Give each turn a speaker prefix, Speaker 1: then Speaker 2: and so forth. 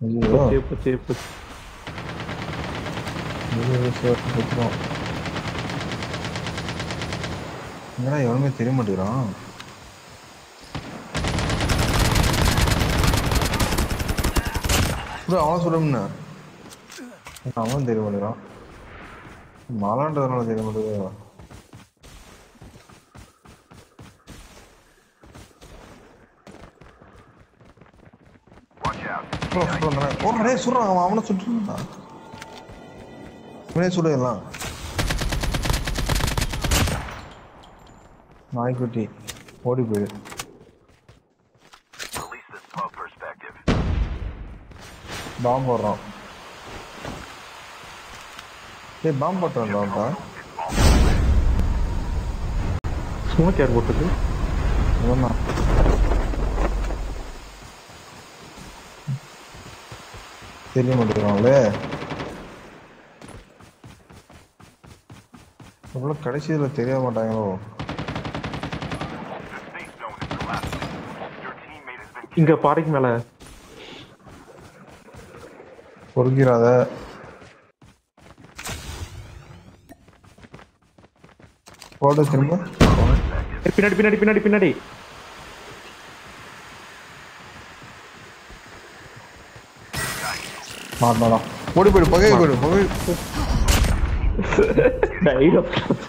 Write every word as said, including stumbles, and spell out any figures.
Speaker 1: ஐயோ
Speaker 2: போச்சு போச்சு போச்சு.
Speaker 1: என்னடா எவனுமே தெரிய மாட்டேங்கிறான். அவன் சொல்லும்னா அவன் தெரிய மாட்டேங்கிறான். மலான்றதுனால தெரிய மாட்டேங்குது. சொல்றான் அவன் அவனை சுட்டுறான். இவனே சொல்லிடலாம். நாய்க்குட்டி ஓடி போயிடு. பாம்பு போடுறான். ஏய் பாம்பு போட்டுறான்டா.
Speaker 2: ஸ்மோக் யார் போட்டது?
Speaker 1: இவனா தெரிய மாட்டேங்கிறாங்களே. அவ்வளோ கடைசியில் தெரிய மாட்டாங்களோ.
Speaker 2: இங்க பாறைக்கு மேல
Speaker 1: பொறுக்கிறாத. போடு திரும்ப.
Speaker 2: பின்னாடி பின்னாடி பின்னாடி பின்னாடி
Speaker 1: மாட்டாடா. ஓடி போயிடு. பகை போயிடு. பகை
Speaker 2: டைரக்ட்